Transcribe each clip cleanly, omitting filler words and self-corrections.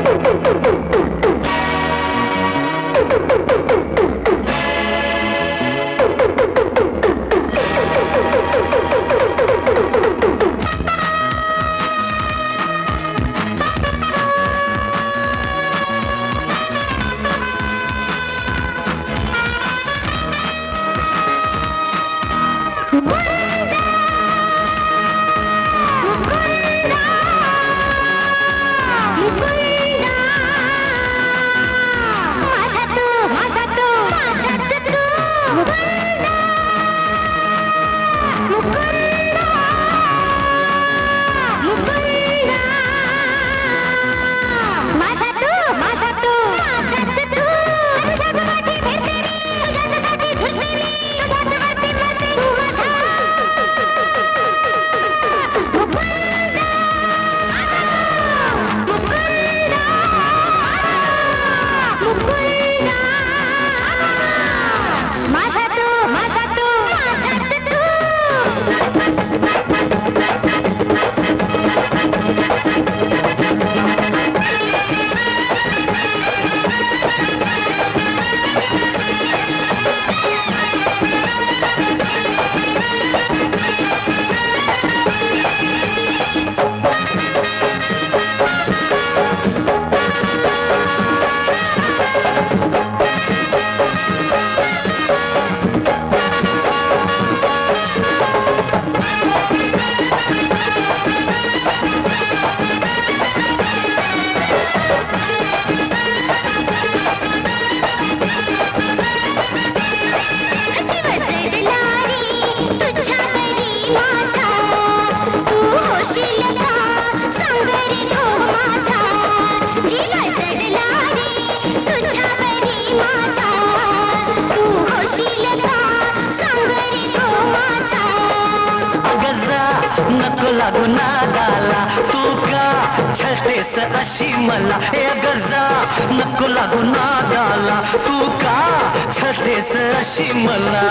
नको लागू नादाला तू का छळतेस अशी मला हे गजा नको लागू नादाला तू का छळतेस अशी मला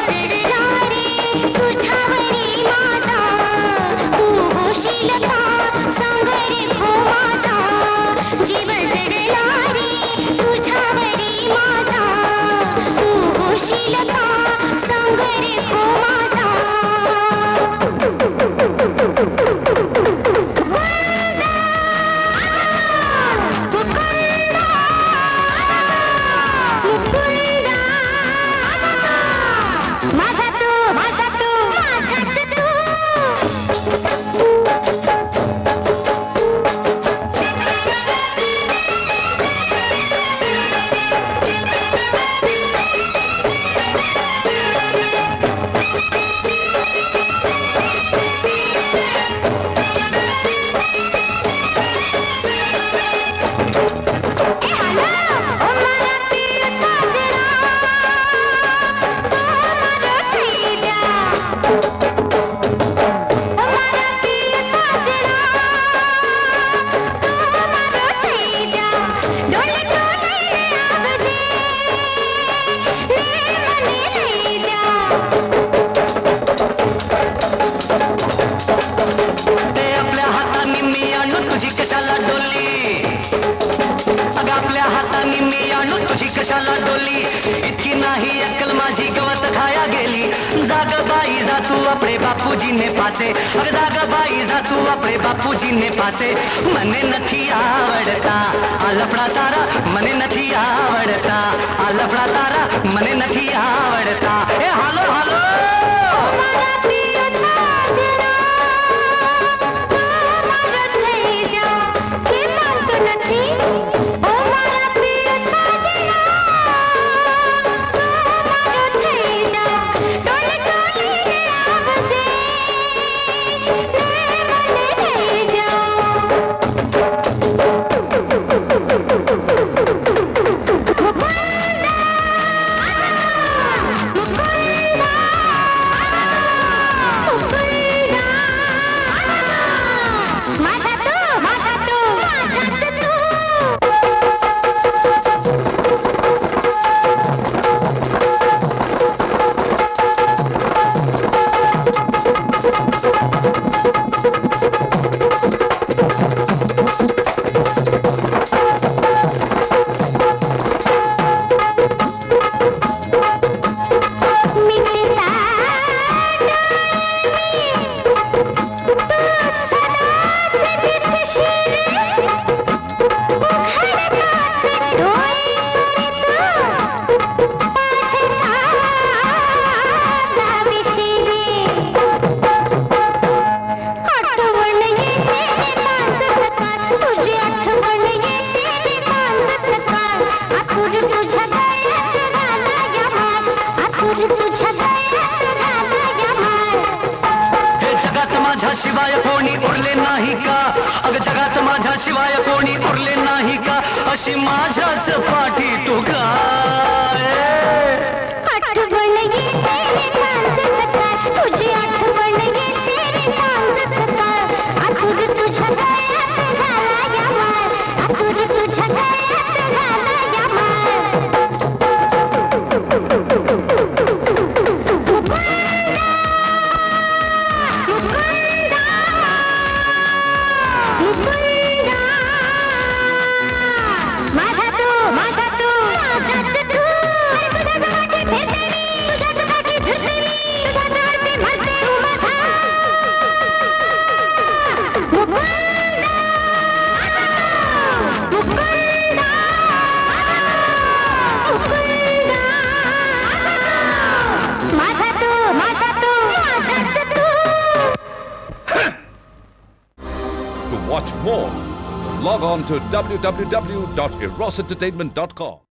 तुझ्यावरी माझा तू होशील का सांग रे खो माझा जीव जडला रे तुझ्यावरी माझा तू होशील का सांग रे खो माझा कशाला डोली इतकी नाही अक्कल माझी गवत खाया गेली जाग बाई जा तू अपने बापूजी ने पासे अरे जाग बाई जा तू अपने बापूजी ने पासे मने नथी आवडता आ लफड़ा तारा मने नथी आवडता आ लफड़ा तारा मने नथी आवडता ए हालो हालो Look अगं जगात माझ्या शिवाय कोणी उरले नाही का अशी माझ्याच पाठी तू काय आठवण येते रे शांत सकाळ तुझी आठवण येते रे शांत सकाळ आतुर तुझ्या गळ्यात झाला या मार आतुर तुझ्या गळ्यात झाला या मार To watch more, log on to www.erosentertainment.com.